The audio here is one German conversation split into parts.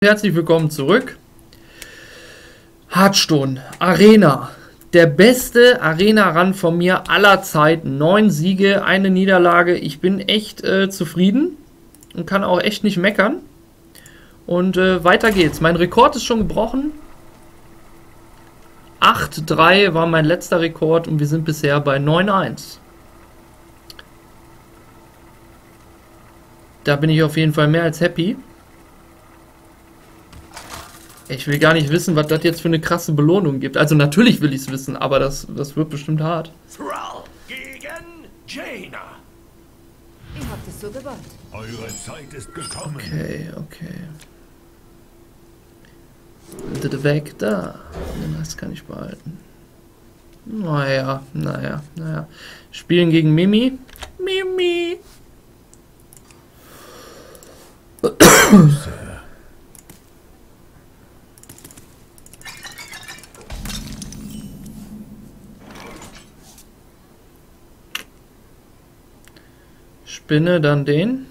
Herzlich willkommen zurück. Hearthstone Arena. Der beste Arena-Run von mir aller Zeiten. 9 Siege, eine Niederlage. Ich bin echt zufrieden und kann auch echt nicht meckern. Und weiter geht's. Mein Rekord ist schon gebrochen. 8-3 war mein letzter Rekord und wir sind bisher bei 9-1. Da bin ich auf jeden Fall mehr als happy. Ich will gar nicht wissen, was das jetzt für eine krasse Belohnung gibt. Also natürlich will ich es wissen, aber das wird bestimmt hart. Thrall gegen Jaina. Ihr habt es so gewollt. Eure Zeit ist gekommen. Okay. Weg da. Den Rest kann ich behalten. Naja. Spielen gegen Mimi. Mimi. Spinne dann den.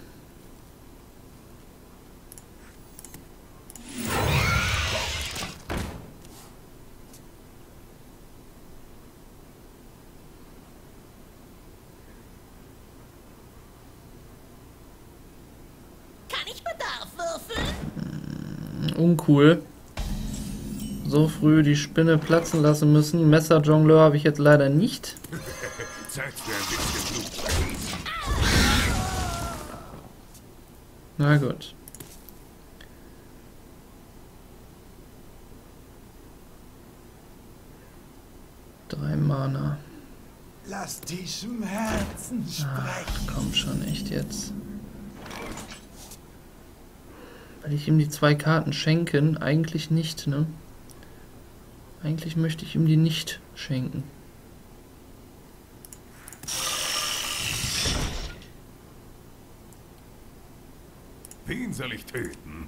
Kann ich Bedarf würfeln? Uncool. So früh die Spinne platzen lassen müssen. Messerjongleur habe ich jetzt leider nicht. Zeit für ein bisschen Blut vergießen. Na gut. Drei Mana. Lass die Schmerzen sprechen. Komm schon, echt jetzt. Will ich ihm die 2 Karten schenken? Eigentlich nicht, ne? Eigentlich möchte ich ihm die nicht schenken. Wen soll ich töten?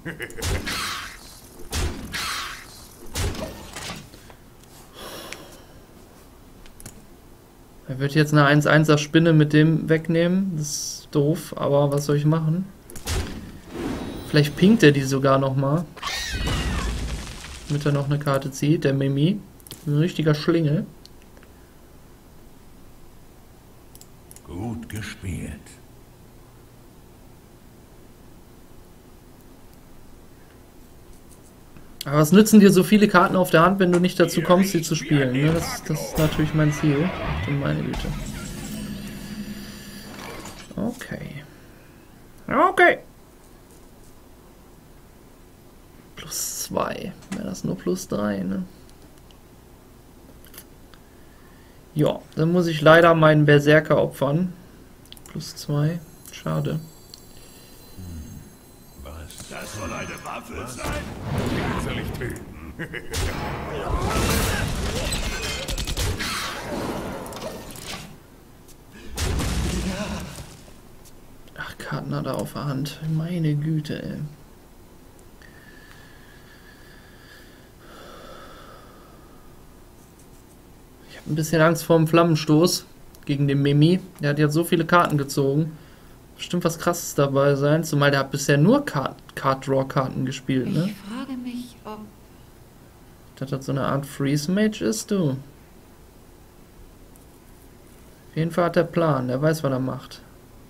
Er wird jetzt eine 1-1er Spinne mit dem wegnehmen. Das ist doof, aber was soll ich machen? Vielleicht pinkt er die sogar nochmal. Damit er noch eine Karte zieht, der Mimi. Ein richtiger Schlingel. Gut gespielt. Aber was nützen dir so viele Karten auf der Hand, wenn du nicht dazu kommst, sie zu spielen? Ne? Das ist natürlich mein Ziel. Und meine Güte. Okay. Plus 2. Wäre das nur plus 3, ne? Ja, dann muss ich leider meinen Berserker opfern. Plus 2. Schade. Was? Das soll eine Waffe sein? Wen soll ich töten? Ach, Karten hat er auf der Hand. Meine Güte, ey. Ich habe ein bisschen Angst vor dem Flammenstoß gegen den Mimi. Der hat jetzt so viele Karten gezogen. Bestimmt was Krasses dabei sein. Zumal der hat bisher nur Card-Draw-Karten gespielt, ne? Ich frage mich, ob... Dass das so eine Art Freeze-Mage ist, du. Auf jeden Fall hat der Plan. Der weiß, was er macht.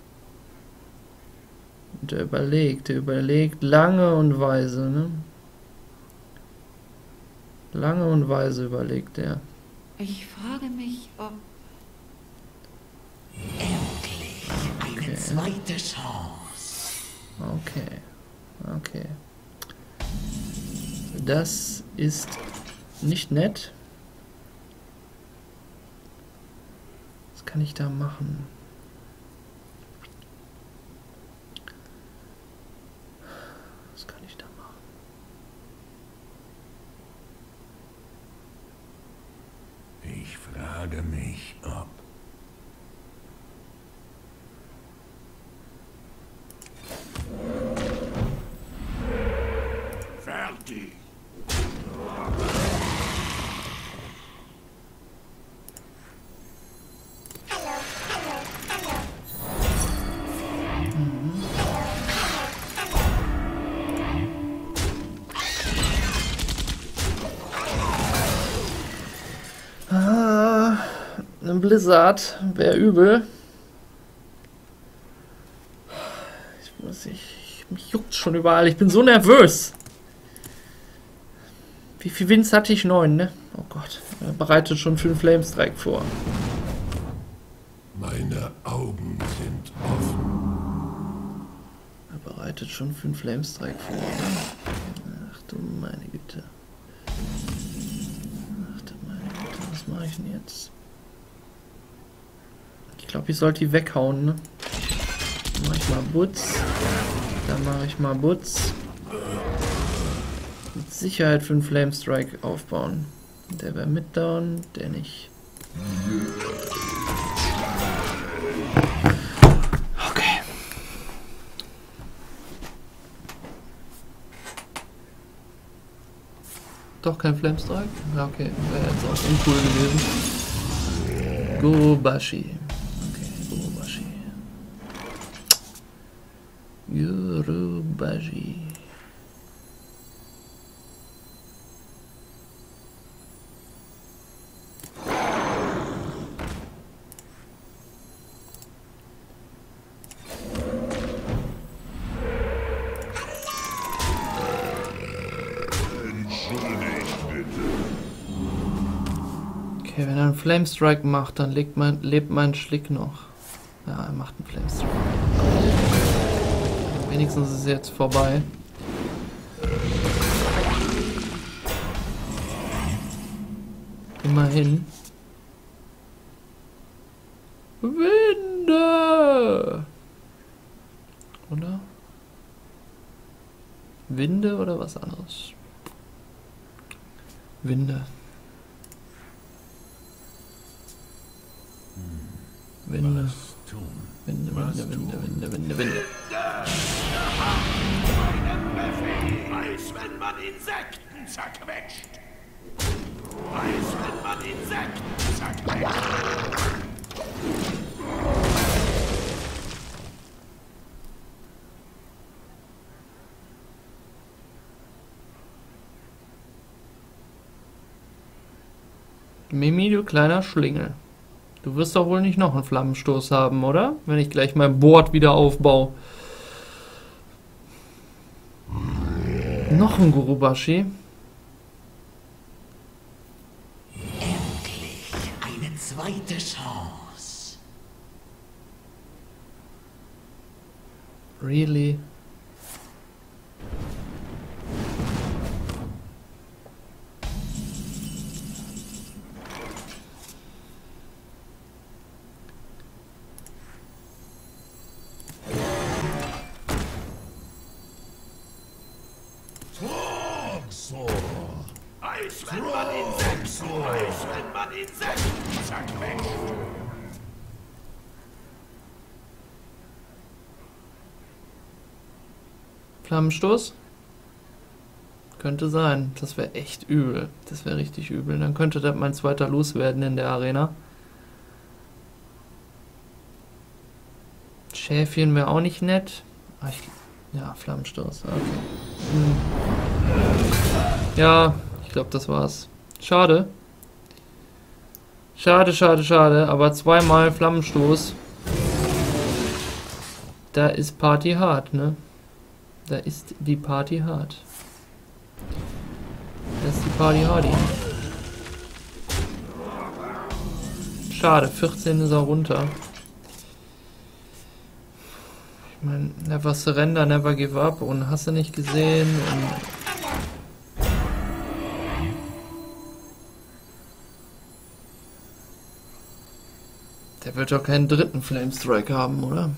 Und der überlegt lange und weise, ne? Lange und weise überlegt er. Ich frage mich, ob... Endlich eine zweite Chance. Okay. Das ist nicht nett. Was kann ich da machen? Ich frage mich, ob... Fertig. Ein Blizzard wäre übel. Mich juckt schon überall. Ich bin so nervös. Wie viel Wins hatte ich? 9, ne? Oh Gott. Er bereitet schon für den Flamestrike vor. Meine Augen sind offen. Er bereitet schon für den Flamestrike vor. Ach du meine Güte. Ach du meine Güte. Was mache ich denn jetzt? Ich glaube, ich sollte die weghauen, ne? Dann mache ich mal Butz. Dann mache ich mal Butz. Mit Sicherheit für den Flamestrike aufbauen. Der wäre mit down, der nicht. Okay. Doch kein Flamestrike? Ja, okay. Wäre jetzt auch uncool gewesen. Gurubashi. Okay, Gurubashi. Gurubashi. Okay, wenn er einen Flamestrike macht, dann lebt mein Schlick noch. Ja, er macht einen Flamestrike. Wenigstens ist es jetzt vorbei. Immerhin. Winde! Oder? Winde oder was anderes? Winde. Winde. Winde, Winde, Winde, Winde, Winde, Winde. Weiß, wenn man Insekten zerquetscht. Weiß, wenn man Insekten zerquetscht. Mimi, du kleiner Schlingel. Du wirst doch wohl nicht noch einen Flammenstoß haben, oder? Wenn ich gleich mein Board wieder aufbaue. Noch ein Gurubashi. Endlich eine zweite Chance. Really? Weiß, wenn man Insekten, weiß, wenn man Insekten zerquetscht. Flammenstoß? Könnte sein. Das wäre echt übel. Das wäre richtig übel. Dann könnte das mein zweiter loswerden in der Arena. Schäfchen wäre auch nicht nett. Ja, Flammenstoß. Okay. Ja, ich glaube, das war's. Schade. Schade, schade, schade. Aber zweimal Flammenstoß. Da ist Party hart, ne? Da ist die Party hart. Das ist die Party hardy. Schade, 14 ist er runter. Ich meine, never surrender, never give up und hast du nicht gesehen und der wird doch keinen dritten Flamestrike haben, oder?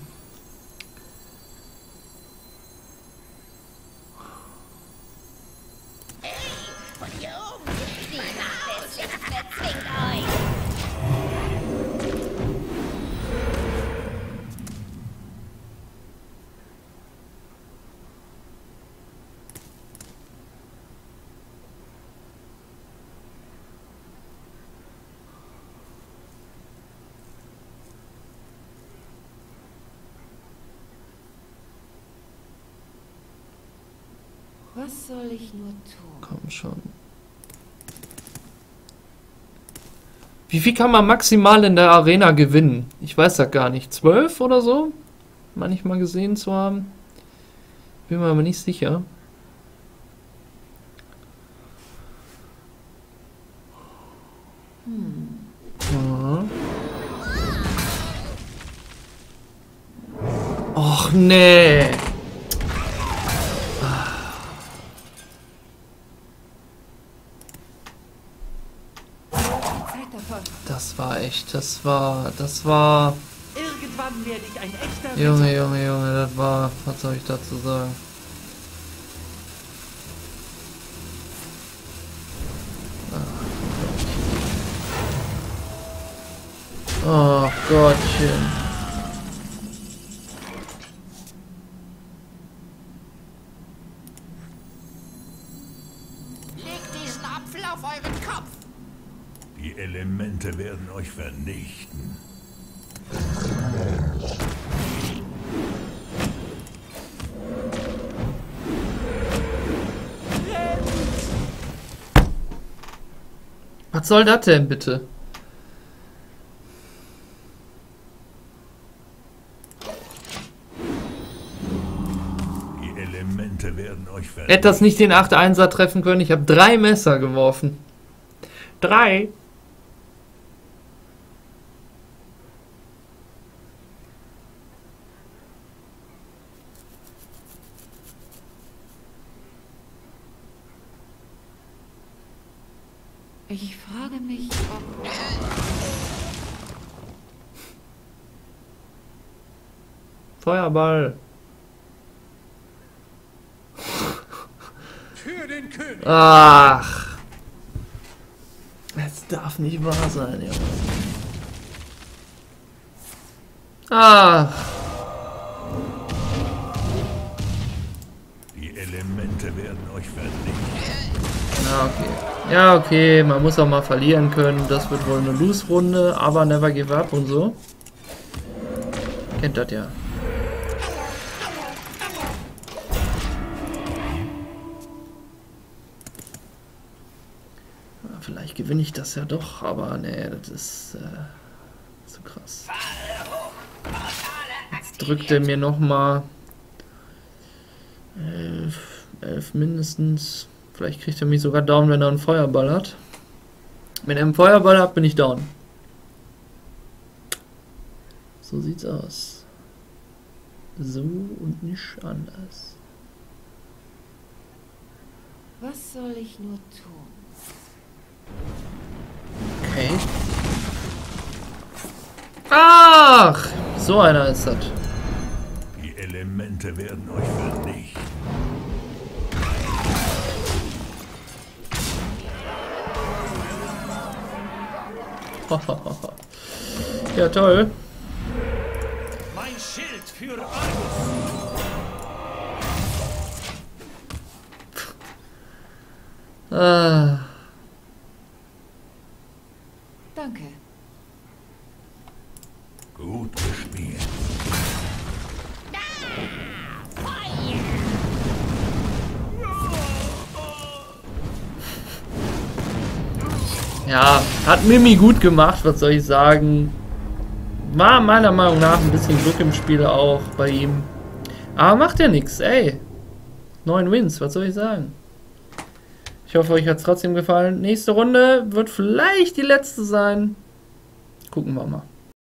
Was soll ich nur tun? Komm schon. Wie viel kann man maximal in der Arena gewinnen? Ich weiß das gar nicht. 12 oder so? Manchmal gesehen zu haben. Bin mir aber nicht sicher. Ja. Och nee. Zeit davon. Das war echt, das war... Irgendwann werde ich ein echter Junge, das war... Was soll ich dazu sagen? Oh Gottchen. Legt diesen Apfel auf euren Kopf. Die Elemente werden euch vernichten. Was soll das denn bitte? Die Elemente werden euch vernichten. Hätte das nicht den 8-1er treffen können? Ich habe 3 Messer geworfen. 3? Ich frage mich, ob... Feuerball. Für den König. Ach. Es darf nicht wahr sein, Junge. Ach. Die Elemente werden euch vernichten. Ja, okay. Ja, okay. Man muss auch mal verlieren können. Das wird wohl eine Lose-Runde, aber never give up und so. Kennt das ja. Vielleicht gewinne ich das ja doch, aber nee, das ist zu krass. Jetzt drückt er mir nochmal 11 mindestens. Vielleicht kriegt er mich sogar down, wenn er einen Feuerball hat. Wenn er einen Feuerball hat, bin ich down. So sieht's aus. So und nicht anders. Was soll ich nur tun? Okay. Ach, so einer ist das. Die Elemente werden euch vernichten. Ja, toll. Mein Schild für Argus. Ah. Danke. Gut gespielt. Ja, hat Mimi gut gemacht, was soll ich sagen. War meiner Meinung nach ein bisschen Glück im Spiel auch bei ihm. Aber macht ja nichts, ey. 9 Wins, was soll ich sagen. Ich hoffe, euch hat es trotzdem gefallen. Nächste Runde wird vielleicht die letzte sein. Gucken wir mal.